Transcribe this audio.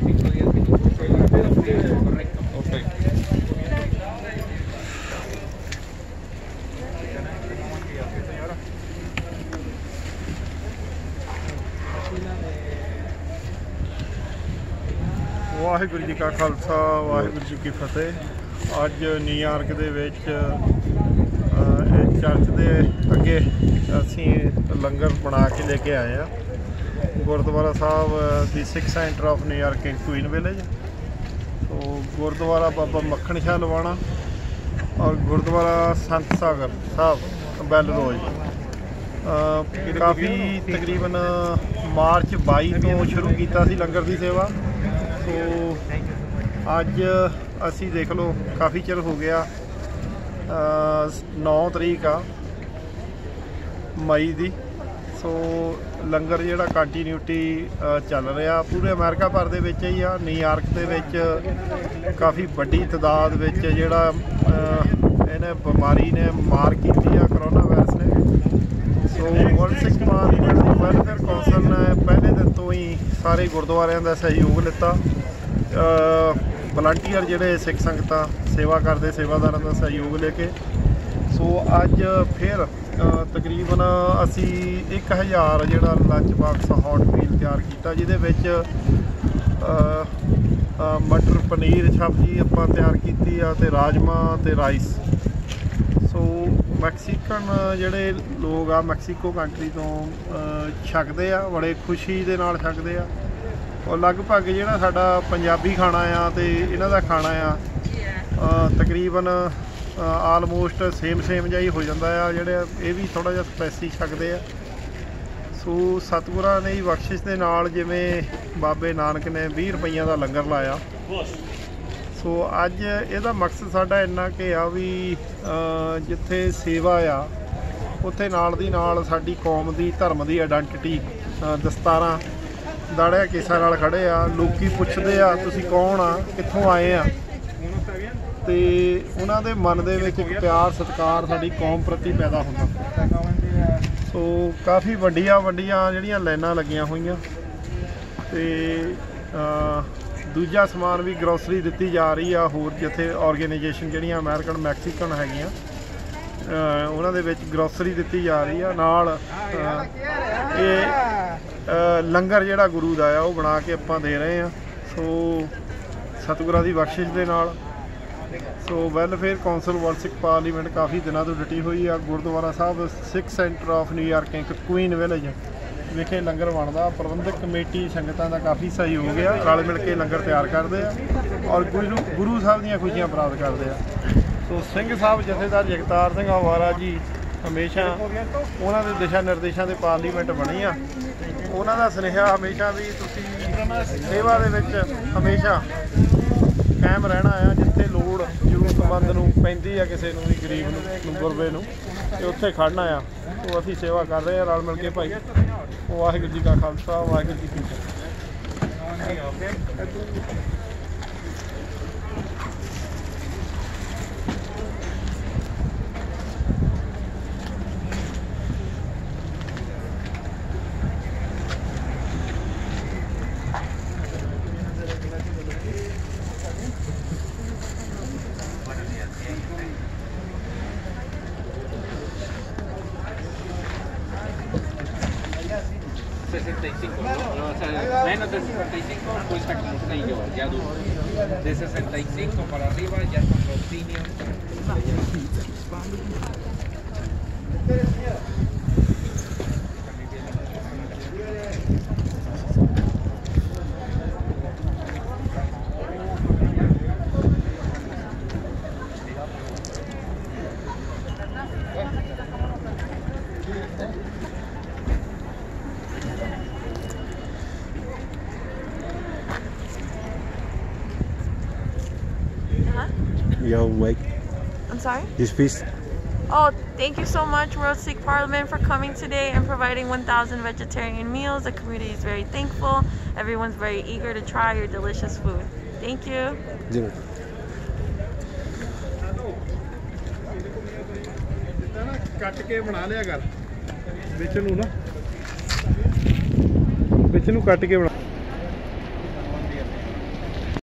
वाहिगुरू जी का खालसा वाहिगुरू जी की फतेह। अज न्यूयॉर्क दे विच चर्च के अगे असी लंगर बना के लेके आए हैं। Gurdwara Sahib the Sikh Center of New York in Queen Village. तो गुरुद्वारा बाबा मक्खन शाह लवाना और गुरुद्वारा संत सागर साहब बैल रोज काफ़ी तकरीबन मार्च 22 तो शुरू किया लंगर की सेवा। तो अज असी देख लो काफ़ी चिर हो गया 9 तरीक आ मई दी। सो लंगर जिहड़ा कंटीन्यूटी चल रहा पूरे अमेरिका भर दे विच ही आ। न्यूयॉर्क दे विच काफ़ी वड्डी तादाद विच जिहड़ा इन्हें बीमारी ने मार की करोना वायरस ने। So world Sikh welfare council ने पहले दिन तो ही सारे गुरुद्वारियां का सहयोग लिता। वलंटीयर जिहड़े सिख संगतां सेवा करते सेवादारां का सहयोग लेके सो अज फिर तकरीबन असी 1000 जिहड़ा लंच बॉक्स हॉट मील तैयार किया जिहदे विच मटर पनीर सब्जी आपां तैयार की ते राजमा ते राइस। सो मैक्सीकन जिहड़े लोग आ मैक्सीको कंट्री तो छकदे आ बड़े खुशी दे नाल छकदे आ। और लगभग जिहड़ा साडा पंजाबी खाना आ ते इन्हां दा खाना आ तकरीबन आलमोस्ट सेम जिहा ही हो जाता है। जिहड़े ये भी थोड़ा जिहा स्पैसी छकदे आ। सो सतगुरां ने बख्शिश दे नाल जिवें बाबे नानक ने 20 रुपइयां दा लंगर लाया। सो अज इहदा मकसद साडा इन्ना कि आ भी जिथे सेवा आ उत्थे नाल दी नाल साडी कौम दी धर्म दी आइडेंटिटी दस्तारां दाड़िया केसां नाल खड़े आ। लोकी पुछदे आ तुसीं कौन आ कित्थों आए आ ते उन्हां दे मन दे विच एक प्यार सत्कार साडी कौम प्रति पैदा हुंदा। सो काफ़ी वड्डियां जिहड़ियां लाइनां लगियां होईयां ते दूजा समान भी ग्रोसरी दित्ती जा रही आ। होर जिथे ऑर्गेनाइजेशन जिहड़ियां अमेरिकन मैक्सीकन हैगियां उन्हां दे विच ग्रोसरी दित्ती जा रही आ। नाल लंगर जिहड़ा गुरु दा आ ओह बना के आपां दे रहे हैं। सो सतगुरां दी बख्शिश दे नाल। So welfare council world Sikh parliament काफ़ी दिनों तो डटी हुई है। Gurdwara Sahib Sikh Center of New York एक क्वीन विलेज विखे लंगर बनता। प्रबंधक कमेटी संगतां का काफ़ी सहयोग है, रल मिल के लंगर तैयार करते हैं और गुरु साहब दीयां खुशियां प्राप्त करते हैं। सो सिंह साहब जथेदार जगतार सिंह हवारा जी हमेशा उन्होंने दिशा निर्देशों से पार्लीमेंट बनी आ। उन्हों का सुनेहा हमेशा भी तुसी सेवा दे विच हमेशा कायम रहना आ। जिथे लोड़ जरूरतमंद नूं पैंदी आ किसी नूं भी गरीब नूं गुरबे नूं ते उत्थे खड़ना आ। तो असीं सेवा कर रहे हैं रल मिल के भाई। वाहिगुरू जी का खालसा वाहिगुरू जी की फतेह। Menos de 65 cuesta como 6 yo, ya duro. De 65 para arriba ya son los seniors. Yo, wait. I'm sorry? This piece. Oh, thank you so much, World Sikh Parliament, for coming today and providing 1,000 vegetarian meals. The community is very thankful. Everyone's very eager to try your delicious food. Thank you. Zero. ਕੱਟ ਕੇ ਬਣਾ ਲਿਆ ਕਰ ਵਿੱਚ ਨੂੰ ਨਾ ਵਿੱਚ ਨੂੰ ਕੱਟ ਕੇ ਬਣਾ।